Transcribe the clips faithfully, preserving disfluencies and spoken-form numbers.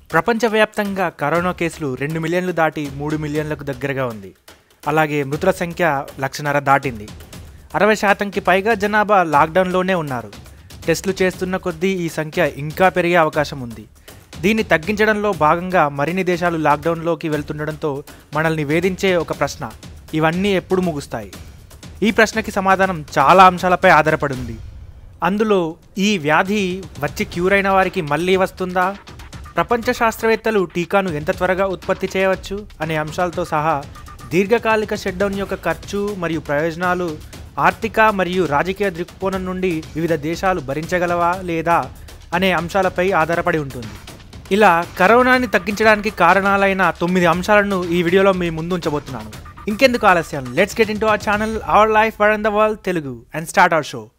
ప్రపంచవ్యాప్తంగా కరోనా కేసులు రెండు మిలియన్లు దాటి మూడు మిలియన్లకు దగ్గరగా ఉంది. అలాగే మృతుల సంఖ్య లక్షన్నర దాటింది. అరవై శాతంకి పైగా జనాభా లాక్డౌన్లోనే ఉన్నారు. టెస్టులు చేస్తున్న కొద్దీ ఈ సంఖ్య ఇంకా పెరిగే అవకాశం ఉంది. దీన్ని తగ్గించడంలో భాగంగా మరిన్ని దేశాలు లాక్డౌన్లోకి వెళ్తుండడంతో మనల్ని వేధించే ఒక ప్రశ్న, ఇవన్నీ ఎప్పుడు ముగుస్తాయి? ఈ ప్రశ్నకి సమాధానం చాలా అంశాలపై ఆధారపడి ఉంది. అందులో ఈ వ్యాధి వచ్చి క్యూర్ అయిన వారికి మళ్ళీ వస్తుందా, ప్రపంచ శాస్త్రవేత్తలు టీకాను ఎంత త్వరగా ఉత్పత్తి చేయవచ్చు అనే అంశాలతో సహా దీర్ఘకాలిక షట్డౌన్ యొక్క ఖర్చు మరియు ప్రయోజనాలు, ఆర్థిక మరియు రాజకీయ దృక్కోణం నుండి వివిధ దేశాలు భరించగలవా లేదా అనే అంశాలపై ఆధారపడి ఉంటుంది. ఇలా కరోనాని తగ్గించడానికి కారణాలైన తొమ్మిది అంశాలను ఈ వీడియోలో మీ ముందు ఉంచబోతున్నాను. ఇంకెందుకు ఆలస్యం, let's get into our channel our life around the world Telugu and start our show.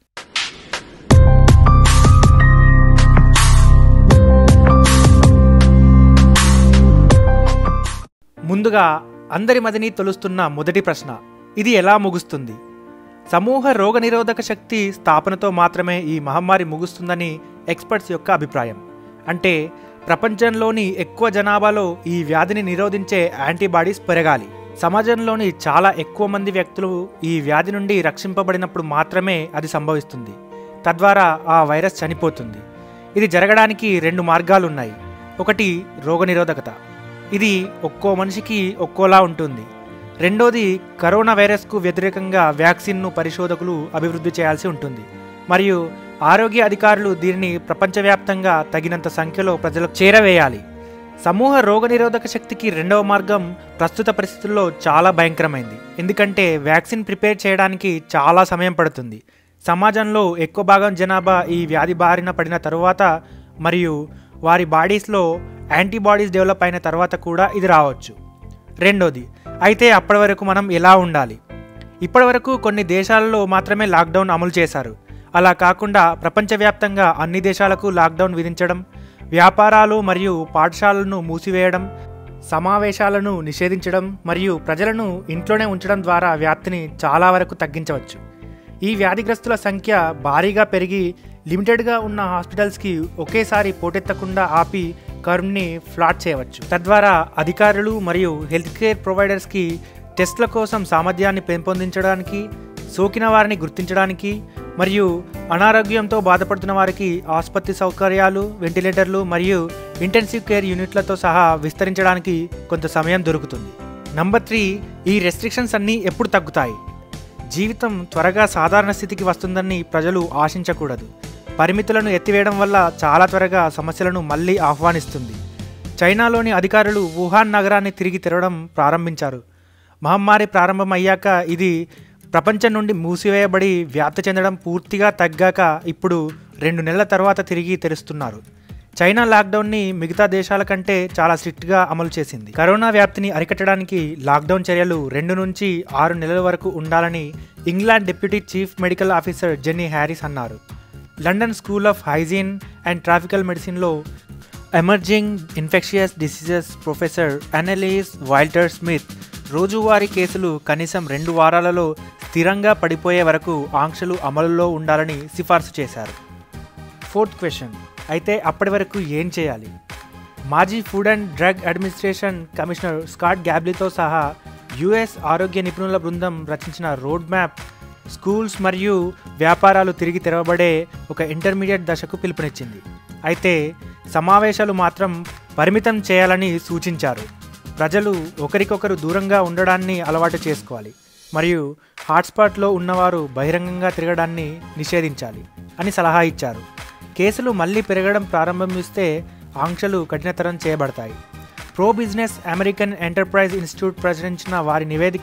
ముందుగా అందరి మదిని తొలుస్తున్న మొదటి ప్రశ్న, ఇది ఎలా ముగుస్తుంది? సమూహ రోగనిరోధక శక్తి స్థాపనతో మాత్రమే ఈ మహమ్మారి ముగుస్తుందని ఎక్స్పర్ట్స్ యొక్క అభిప్రాయం. అంటే ప్రపంచంలోని ఎక్కువ జనాభాలో ఈ వ్యాధిని నిరోధించే యాంటీబాడీస్ పెరగాలి. సమాజంలోని చాలా ఎక్కువ మంది వ్యక్తులు ఈ వ్యాధి నుండి రక్షింపబడినప్పుడు మాత్రమే అది సంభవిస్తుంది. తద్వారా ఆ వైరస్ చనిపోతుంది. ఇది జరగడానికి రెండు మార్గాలున్నాయి. ఒకటి రోగనిరోధకత, ఇది ఒక్కో మనిషికి ఒక్కోలా ఉంటుంది. రెండోది కరోనా వైరస్కు వ్యతిరేకంగా వ్యాక్సిన్ను పరిశోధకులు అభివృద్ధి చేయాల్సి ఉంటుంది మరియు ఆరోగ్య అధికారులు దీనిని ప్రపంచవ్యాప్తంగా తగినంత సంఖ్యలో ప్రజలకు చేరవేయాలి. సమూహ రోగనిరోధక శక్తికి రెండవ మార్గం ప్రస్తుత పరిస్థితుల్లో చాలా భయంకరమైంది. ఎందుకంటే వ్యాక్సిన్ ప్రిపేర్ చేయడానికి చాలా సమయం పడుతుంది. సమాజంలో ఎక్కువ భాగం జనాభా ఈ వ్యాధి బారిన పడిన తరువాత మరియు వారి బాడీస్లో యాంటీబాడీస్ డెవలప్ అయిన తర్వాత కూడా ఇది రావచ్చు. రెండోది, అయితే అప్పటి వరకు మనం ఎలా ఉండాలి? ఇప్పటి వరకు కొన్ని దేశాలలో మాత్రమే లాక్డౌన్ అమలు చేశారు. అలా కాకుండా ప్రపంచవ్యాప్తంగా అన్ని దేశాలకు లాక్డౌన్ విధించడం, వ్యాపారాలు మరియు పాఠశాలలను మూసివేయడం, సమావేశాలను నిషేధించడం మరియు ప్రజలను ఇంట్లోనే ఉంచడం ద్వారా వ్యాప్తిని చాలా వరకు తగ్గించవచ్చు. ఈ వ్యాధిగ్రస్తుల సంఖ్య భారీగా పెరిగి లిమిటెడ్గా ఉన్న హాస్పిటల్స్కి ఒకేసారి పోటెత్తకుండా ఆపి కర్వ్ని ఫ్లాట్ చేయవచ్చు. తద్వారా అధికారులు మరియు హెల్త్ కేర్ ప్రొవైడర్స్కి టెస్ట్ల కోసం సామర్థ్యాన్ని పెంపొందించడానికి, సోకిన వారిని గుర్తించడానికి మరియు అనారోగ్యంతో బాధపడుతున్న వారికి ఆసుపత్రి సౌకర్యాలు, వెంటిలేటర్లు మరియు ఇంటెన్సివ్ కేర్ యూనిట్లతో సహా విస్తరించడానికి కొంత సమయం దొరుకుతుంది. నంబర్ త్రీ, ఈ రెస్ట్రిక్షన్స్ అన్నీ ఎప్పుడు తగ్గుతాయి? జీవితం త్వరగా సాధారణ స్థితికి వస్తుందని ప్రజలు ఆశించకూడదు. పరిమితులను ఎత్తివేయడం వల్ల చాలా త్వరగా సమస్యలను మళ్ళీ ఆహ్వానిస్తుంది. చైనాలోని అధికారులు వుహాన్ నగరాన్ని తిరిగి తెరవడం ప్రారంభించారు. మహమ్మారి ప్రారంభం అయ్యాక ఇది ప్రపంచం నుండి మూసివేయబడి వ్యాప్తి చెందడం పూర్తిగా తగ్గాక ఇప్పుడు రెండు నెలల తర్వాత తిరిగి తెరుస్తున్నారు. చైనా లాక్డౌన్ని మిగతా దేశాల కంటే చాలా స్ట్రిక్ట్గా అమలు చేసింది. కరోనా వ్యాప్తిని అరికట్టడానికి లాక్డౌన్ చర్యలు రెండు నుంచి ఆరు నెలల వరకు ఉండాలని England deputy chief medical officer Jenny Harris అన్నారు. London school of hygiene and tropical మెడిసిన్లో emerging infectious diseases professor Annelies Wilder Smith రోజువారీ కేసులు కనీసం రెండు వారాలలో స్థిరంగా పడిపోయే వరకు ఆంక్షలు అమలులో ఉండాలని సిఫార్సు చేశారు. ఫోర్త్ క్వశ్చన్, అయితే అప్పటి వరకు ఏం చేయాలి? మాజీ food and drug administration commissioner Scott గ్యాబ్లీతో సహా యుఎస్ ఆరోగ్య నిపుణుల బృందం రచించిన రోడ్ మ్యాప్ స్కూల్స్ మరియు వ్యాపారాలు తిరిగి తెరవబడే ఒక ఇంటర్మీడియట్ దశకు పిలుపునిచ్చింది. అయితే సమావేశాలు మాత్రం పరిమితం చేయాలని సూచించారు. ప్రజలు ఒకరికొకరు దూరంగా ఉండడాన్ని అలవాటు చేసుకోవాలి మరియు హాట్స్పాట్లో ఉన్నవారు బహిరంగంగా తిరగడాన్ని నిషేధించాలి అని సలహా ఇచ్చారు. కేసులు మళ్ళీ పెరగడం ప్రారంభిస్తే ఆంక్షలు కఠినతరం చేయబడతాయి. Pro business American enterprise institute ప్రచురించిన వారి నివేదిక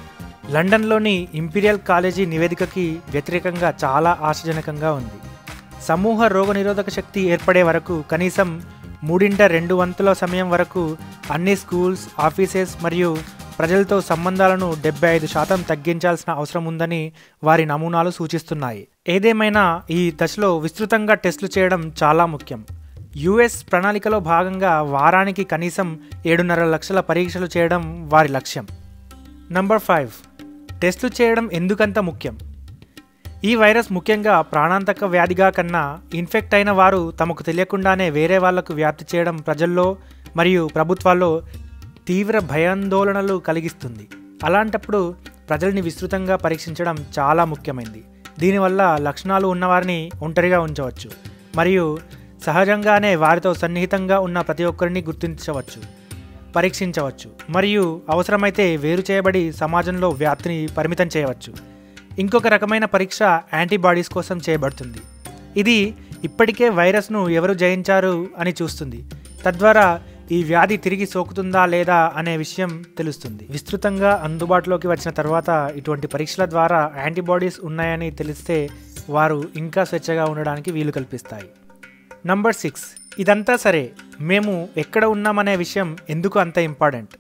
లండన్లోని ఇంపీరియల్ కాలేజీ నివేదికకి వ్యతిరేకంగా చాలా ఆశాజనకంగా ఉంది. సమూహ రోగనిరోధక శక్తి ఏర్పడే వరకు కనీసం మూడింట రెండు వంతుల సమయం వరకు అన్ని స్కూల్స్, ఆఫీసెస్ మరియు ప్రజలతో సంబంధాలను డెబ్బై ఐదు శాతం తగ్గించాల్సిన అవసరం ఉందని వారి నమూనాలు సూచిస్తున్నాయి. ఏదేమైనా ఈ దశలో విస్తృతంగా టెస్టులు చేయడం చాలా ముఖ్యం. యుఎస్ ప్రణాళికలో భాగంగా వారానికి కనీసం ఏడున్నర లక్షల పరీక్షలు చేయడం వారి లక్ష్యం. నంబర్ ఫైవ్, టెస్టులు చేయడం ఎందుకంత ముఖ్యం? ఈ వైరస్ ముఖ్యంగా ప్రాణాంతక వ్యాధిగా కన్నా ఇన్ఫెక్ట్ అయిన వారు తమకు తెలియకుండానే వేరే వాళ్లకు వ్యాప్తి చేయడం ప్రజల్లో మరియు ప్రభుత్వాల్లో తీవ్ర భయాందోళనలు కలిగిస్తుంది. అలాంటప్పుడు ప్రజల్ని విస్తృతంగా పరీక్షించడం చాలా ముఖ్యమైనది. దీనివల్ల లక్షణాలు ఉన్నవారిని ఒంటరిగా ఉంచవచ్చు మరియు సహజంగానే వారితో సన్నిహితంగా ఉన్న ప్రతి ఒక్కరిని గుర్తించవచ్చు, పరీక్షించవచ్చు మరియు అవసరమైతే వేరు చేయబడి సమాజంలో వ్యాప్తిని పరిమితం చేయవచ్చు. ఇంకొక రకమైన పరీక్ష యాంటీబాడీస్ కోసం చేయబడుతుంది. ఇది ఇప్పటికే వైరస్ను ఎవరు జయించారు అని చూస్తుంది. తద్వారా ఈ వ్యాధి తిరిగి సోకుతుందా లేదా అనే విషయం తెలుస్తుంది. విస్తృతంగా అందుబాటులోకి వచ్చిన తర్వాత ఇటువంటి పరీక్షల ద్వారా యాంటీబాడీస్ ఉన్నాయని తెలిస్తే వారు ఇంకా స్వేచ్ఛగా ఉండడానికి వీలు కల్పిస్తాయి. Number six. ఇదంతా సరే, మేము ఎక్కడ ఉన్నామనే విషయం ఎందుకు అంత ఇంపార్టెంట్?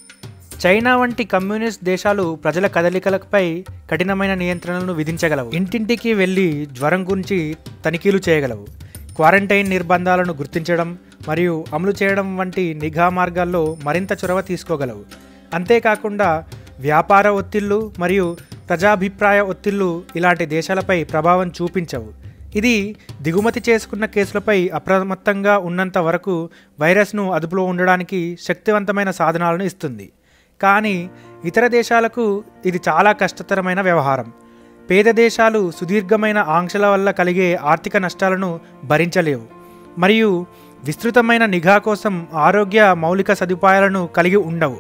చైనా వంటి కమ్యూనిస్ట్ దేశాలు ప్రజల కదలికలపై కఠినమైన నియంత్రణలను విధించగలవు. ఇంటింటికి వెళ్ళి జ్వరం గురించి తనిఖీలు చేయగలవు. క్వారంటైన్ నిర్బంధాలను గుర్తించడం మరియు అమలు చేయడం వంటి నిఘా మార్గాల్లో మరింత చొరవ తీసుకోగలవు. అంతేకాకుండా వ్యాపార ఒత్తిళ్లు మరియు ప్రజాభిప్రాయ ఒత్తిళ్లు ఇలాంటి దేశాలపై ప్రభావం చూపించవు. ఇది దిగుమతి చేసుకున్న కేసులపై అప్రమత్తంగా ఉన్నంత వరకు వైరస్ను అదుపులో ఉండడానికి శక్తివంతమైన సాధనాలను ఇస్తుంది. కానీ ఇతర దేశాలకు ఇది చాలా కష్టతరమైన వ్యవహారం. పేద దేశాలు సుదీర్ఘమైన ఆంక్షల వల్ల కలిగే ఆర్థిక నష్టాలను భరించలేవు మరియు విస్తృతమైన నిఘా కోసం ఆరోగ్య మౌలిక సదుపాయాలను కలిగి ఉండవు.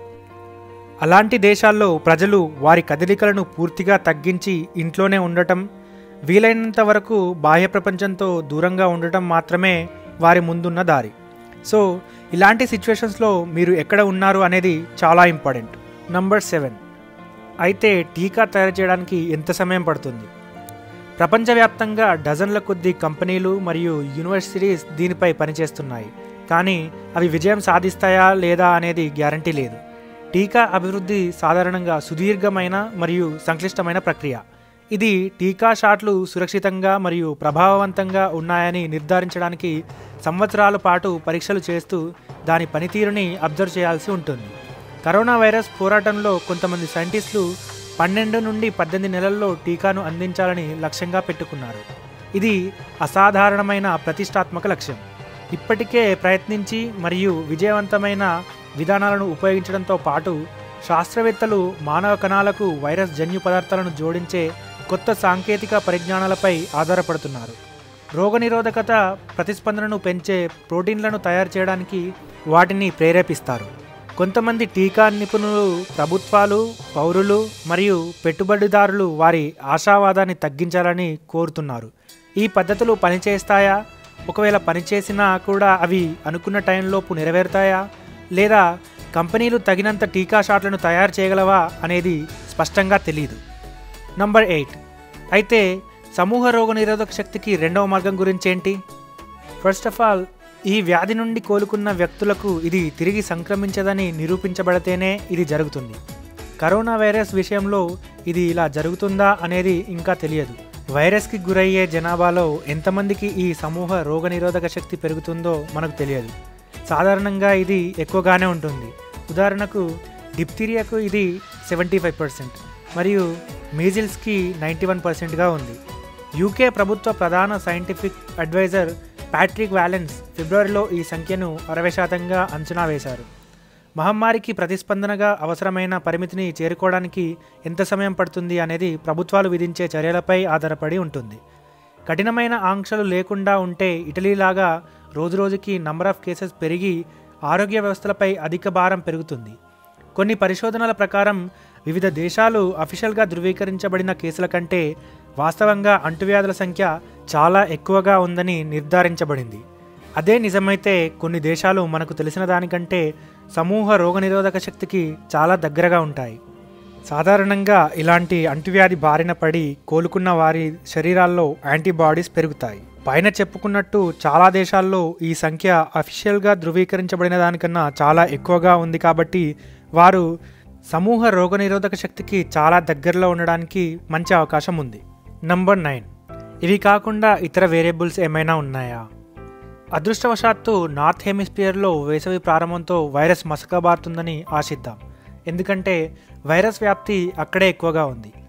అలాంటి దేశాల్లో ప్రజలు వారి కదలికలను పూర్తిగా తగ్గించి ఇంట్లోనే ఉండటం, వీలైనంత వరకు బాహ్య ప్రపంచంతో దూరంగా ఉండటం మాత్రమే వారి ముందున్న దారి. సో ఇలాంటి సిచ్యువేషన్స్లో మీరు ఎక్కడ ఉన్నారు అనేది చాలా ఇంపార్టెంట్. Number seven. అయితే టీకా తయారు చేయడానికి ఎంత సమయం పడుతుంది? ప్రపంచవ్యాప్తంగా డజన్ల కొద్దీ కంపెనీలు మరియు యూనివర్సిటీస్ దీనిపై పనిచేస్తున్నాయి. కానీ అవి విజయం సాధిస్తాయా లేదా అనేది గ్యారంటీ లేదు. టీకా అభివృద్ధి సాధారణంగా సుదీర్ఘమైన మరియు సంక్లిష్టమైన ప్రక్రియ. ఇది టీకా షాట్లు సురక్షితంగా మరియు ప్రభావవంతంగా ఉన్నాయని నిర్ధారించడానికి సంవత్సరాల పాటు పరీక్షలు చేస్తూ దాని పనితీరుని అబ్జర్వ్ చేయాల్సి ఉంటుంది. కరోనా వైరస్ పోరాటంలో కొంతమంది సైంటిస్టులు పన్నెండు నుండి పద్దెనిమిది నెలల్లో టీకాను అందించాలని లక్ష్యంగా పెట్టుకున్నారు. ఇది అసాధారణమైన ప్రతిష్టాత్మక లక్ష్యం. ఇప్పటికే ప్రయత్నించి మరియు విజయవంతమైన విధానాలను ఉపయోగించడంతో పాటు శాస్త్రవేత్తలు మానవ కణాలకు వైరస్ జన్యు పదార్థాలను జోడించే కొత్త సాంకేతిక పరిజ్ఞానాలపై ఆధారపడుతున్నారు. రోగనిరోధకత ప్రతిస్పందనను పెంచే ప్రోటీన్లను తయారు చేయడానికి వాటిని ప్రేరేపిస్తారు. కొంతమంది టీకా నిపుణులు ప్రభుత్వాలు, పౌరులు మరియు పెట్టుబడిదారులు వారి ఆశావాదాన్ని తగ్గించాలని కోరుతున్నారు. ఈ పద్ధతులు పనిచేస్తాయా? ఒకవేళ పనిచేసినా కూడా అవి అనుకున్న టైంలోపు నెరవేరుతాయా? లేదా కంపెనీలు తగినంత టీకా షాట్లను తయారు చేయగలవా అనేది స్పష్టంగా తెలియదు. Number eight. అయితే సమూహ రోగనిరోధక శక్తికి రెండవ మార్గం గురించి ఏంటి? ఫస్ట్ ఆఫ్ ఆల్, ఈ వ్యాధి నుండి కోలుకున్న వ్యక్తులకు ఇది తిరిగి సంక్రమించదని నిరూపించబడితేనే ఇది జరుగుతుంది. కరోనా వైరస్ విషయంలో ఇది ఇలా జరుగుతుందా అనేది ఇంకా తెలియదు. వైరస్కి గురయ్యే జనాభాలో ఎంతమందికి ఈ సమూహ రోగనిరోధక శక్తి పెరుగుతుందో మనకు తెలియదు. సాధారణంగా ఇది ఎక్కువగానే ఉంటుంది. ఉదాహరణకు డిప్తీరియాకు ఇది సెవెంటీ ఫైవ్ పర్సెంట్ మరియు మీజిల్స్కి నైంటీ వన్ పర్సెంట్గా ఉంది. యూకే ప్రభుత్వ ప్రధాన సైంటిఫిక్ అడ్వైజర్ ప్యాట్రిక్ వ్యాలెన్స్ ఫిబ్రవరిలో ఈ సంఖ్యను అరవై శాతంగా అంచనా వేశారు. మహమ్మారికి ప్రతిస్పందనగా అవసరమైన పరిమితిని చేరుకోవడానికి ఎంత సమయం పడుతుంది అనేది ప్రభుత్వాలు విధించే చర్యలపై ఆధారపడి ఉంటుంది. కఠినమైన ఆంక్షలు లేకుండా ఉంటే ఇటలీలాగా రోజురోజుకి నంబర్ ఆఫ్ కేసెస్ పెరిగి ఆరోగ్య వ్యవస్థలపై అధిక భారం పెరుగుతుంది. కొన్ని పరిశోధనల ప్రకారం వివిధ దేశాలు అఫీషియల్గా ధృవీకరించబడిన కేసుల కంటే వాస్తవంగా అంటువ్యాధుల సంఖ్య చాలా ఎక్కువగా ఉందని నిర్ధారించబడింది. అదే నిజమైతే కొన్ని దేశాలు మనకు తెలిసిన దానికంటే సమూహ రోగనిరోధక శక్తికి చాలా దగ్గరగా ఉంటాయి. సాధారణంగా ఇలాంటి అంటువ్యాధి బారిన పడి కోలుకున్న వారి శరీరాల్లో యాంటీబాడీస్ పెరుగుతాయి. పైన చెప్పుకున్నట్టు చాలా దేశాల్లో ఈ సంఖ్య అఫీషియల్గా ధృవీకరించబడిన దానికన్నా చాలా ఎక్కువగా ఉంది. కాబట్టి వారు సమూహ రోగనిరోధక శక్తికి చాలా దగ్గరలో ఉండడానికి మంచి అవకాశం ఉంది. Number nine. ఇవి కాకుండా ఇతర వేరియబుల్స్ ఏమైనా ఉన్నాయా? అదృష్టవశాత్తు నార్త్ హెమిస్ఫియర్లో వేసవి ప్రారంభంతో వైరస్ మసకబారుతుందని ఆశిద్దాం. ఎందుకంటే వైరస్ వ్యాప్తి అక్కడే ఎక్కువగా ఉంది.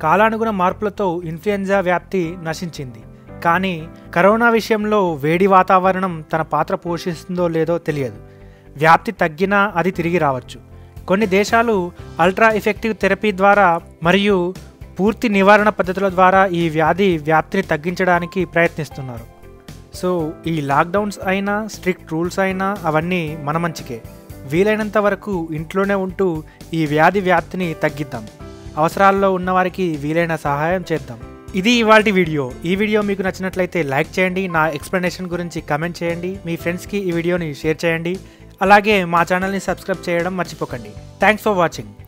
కాలానుగుణ మార్పులతో ఇన్ఫ్లుయెంజా వ్యాప్తి నశించింది. కానీ కరోనా విషయంలో వేడి వాతావరణం తన పాత్ర పోషిస్తుందో లేదో తెలియదు. వ్యాప్తి తగ్గినా అది తిరిగి రావచ్చు. కొన్ని దేశాలు అల్ట్రా ఎఫెక్టివ్ థెరపీ ద్వారా మరియు పూర్తి నివారణ పద్ధతుల ద్వారా ఈ వ్యాధి వ్యాప్తిని తగ్గించడానికి ప్రయత్నిస్తున్నారు. సో ఈ లాక్డౌన్స్ అయినా స్ట్రిక్ట్ రూల్స్ అయినా అవన్నీ మన మంచికే. వీలైనంత వరకు ఇంట్లోనే ఉంటూ ఈ వ్యాధి వ్యాప్తిని తగ్గిద్దాం. అవసరాల్లో ఉన్నవారికి వీలైన సహాయం చేద్దాం. ఇది ఇవాల్టి వీడియో. ఈ వీడియో మీకు నచ్చినట్లయితే లైక్ చేయండి. నా ఎక్స్ప్లెనేషన్ గురించి కమెంట్ చేయండి. మీ ఫ్రెండ్స్కి ఈ వీడియోని షేర్ చేయండి. అలాగే మా ఛానల్ని సబ్స్క్రైబ్ చేయడం మర్చిపోకండి. Thanks for watching.